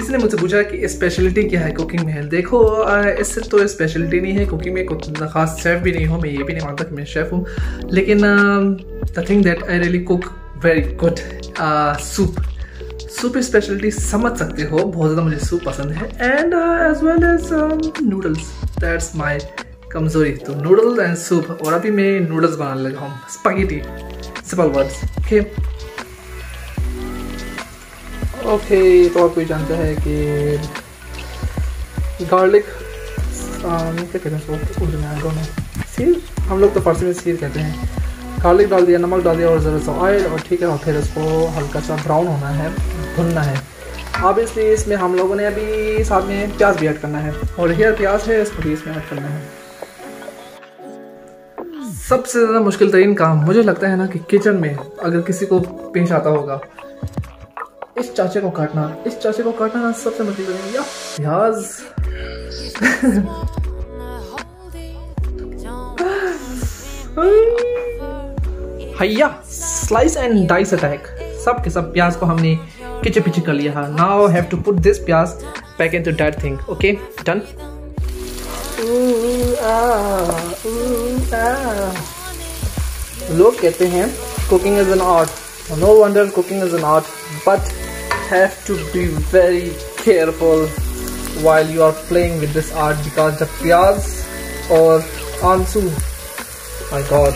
किसी ने मुझसे पूछा कि स्पेशलिटी क्या है कुकिंग में। देखो इससे तो स्पेशलिटी नहीं है कुकिंग में, कुछ खास शेफ़ भी नहीं हूँ मैं, ये भी नहीं मानता कि मैं शेफ़ हूँ, लेकिन the thing that I really cook very good soup speciality समझ सकते हो, बहुत ज़्यादा मुझे सूप पसंद है। And as well as noodles, that's my कमज़ोरी। तो नूडल्स एंड सूप, और अभी मैं नूडल्स बनाने लगा हूँ, स्पैगेटी, सिंपल वर्ड्स। ओके तो आप कोई जानते हैं कि गार्लिक क्या कहते हैं उसको उर्दू में, दोनों सीर, हम लोग तो फारसी में सीर कहते हैं। गार्लिक डाल दिया, नमक डाल दिया और ज़रा सा ऑयल, और ठीक है, और फिर इसको हल्का सा ब्राउन होना है, भुनना है। अब इसलिए इसमें हम लोगों ने अभी साथ में प्याज भी ऐड करना है, और हेयर प्याज है, इसको भी इसमें ऐड करना है। सबसे ज़्यादा मुश्किल तरीन काम मुझे लगता है ना कि किचन में अगर किसी को पेश आता होगा, इस चाचे को काटना ना सबसे मुश्किल तरीन। या प्याज हैया स्लाइस एंड डाइस अटैक, सब के सब प्याज को हमने किचे पिचे कर लिया है। Now have to put this pyaz back into that thing. Okay done. लोग कहते हैं cooking is an art, no wonder cooking is an art, but have to be very careful while you are playing with this art, because the प्याज और आंसू, my God,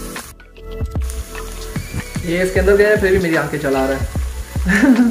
ये इसके अंदर गया है फिर भी मेरी आंखें चला रहा है।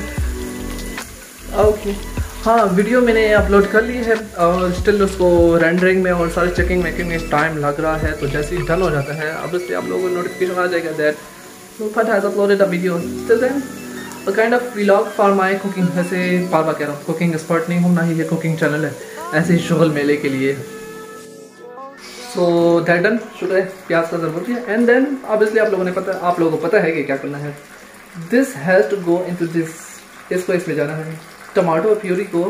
ओके हाँ, वीडियो मैंने अपलोड कर ली है और स्टिल उसको रेंडरिंग में और सारे चेकिंग मेकिंग में टाइम लग रहा है। तो जैसे ही डन हो जाता है ऑब्वियसली आप लोगों को नोटिफिकेशन आ जाएगा that Nurfat has uploaded a video. Till then a kind of vlog for my cooking। वैसे बार बार कह रहा हूँ कुकिंग एक्सपर्ट नहीं हूँ, ना ही ये कुकिंग चैनल है, ऐसे ही शुगल मेले के लिए। सो दैट डन, शुगर है, प्याज का ज़रूरत है। एंड देन ऑब्वियसली आप लोगों को पता है कि क्या करना है। This has to go into this, इसको इसमें जाना है, टमाटो प्यूरी को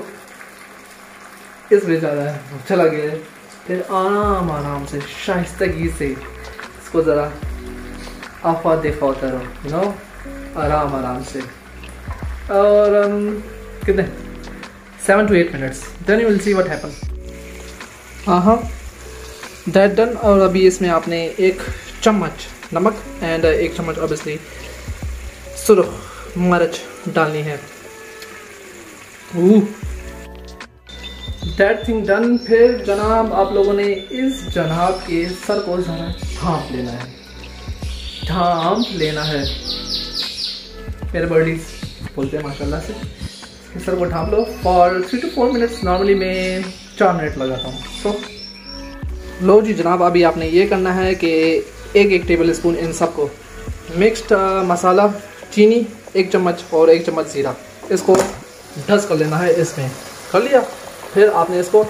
इसमें जाना है, चला गया है। फिर आराम से शाइस्तगी से इसको ज़रा आफा देखा करो, यू नो, आराम से। और कितने 7 to 8 minutes, then you will see what happens। हाँ दैट डन। और अभी इसमें आपने 1 चम्मच नमक एंड 1 चम्मच ऑब्वियसली सुरख मिर्च डालनी है। That thing done. फिर जनाब आप लोगों ने इस जनाब के सर को ढाँप लेना है, मेरे बर्डीज बोलते हैं माशाल्लाह से। इस सर को ढाँप लो फॉर 3 to 4 minutes, नॉर्मली मैं 4 मिनट लगाता हूँ। सो लो जी जनाब, अभी आपने ये करना है कि 1 टेबल स्पून इन सबको मिक्स्ड मसाला, चीनी 1 चम्मच और 1 चम्मच ज़ीरा, इसको ढस कर लेना है। इसमें कर लिया, फिर आपने इसको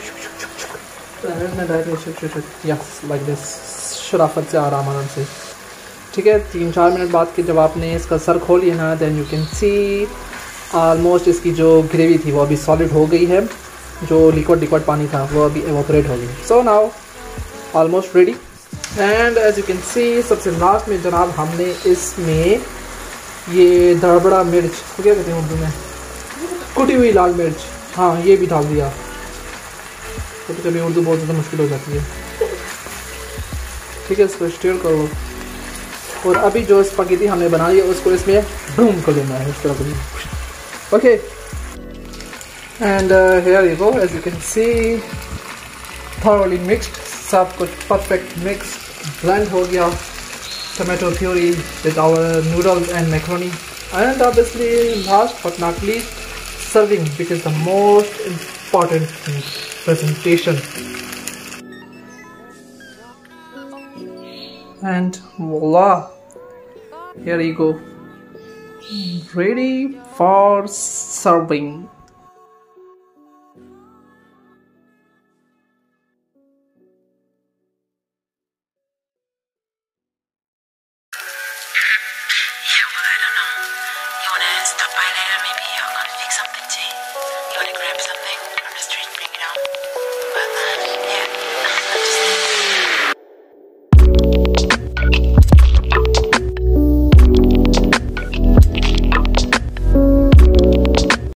यस लाइक दिस, शराफत से आराम से, ठीक है। 3-4 मिनट बाद के जब आपने इसका सर खोल लिया ना, then you can see almost इसकी जो ग्रेवी थी वो अभी सॉलिड हो गई है, जो लिक्विड पानी था वो अभी एवोपरेट हो गई। So now almost ready. And as you can see सबसे लास्ट में जनाब हमने इसमें ये दड़बड़ा मिर्च, क्या कहते हैं उर्दू में, कुटी हुई लाल मिर्च, हाँ ये भी डाल दिया। कभी कभी उर्दू बहुत ज़्यादा मुश्किल हो जाती है, ठीक है। इसको स्टीर करो, और अभी जो स्पैगेटी हमने बनाई है उसको इसमें बूम कर देना है इस तरह से। Okay and here you go, as you can see thoroughly mixed, सब कुछ परफेक्ट मिक्स ब्लेंड हो गया। Tomato puree with our noodles and macaroni, and obviously last but not least serving, which is the most important thing, presentation। And voila, here you go, ready for serving।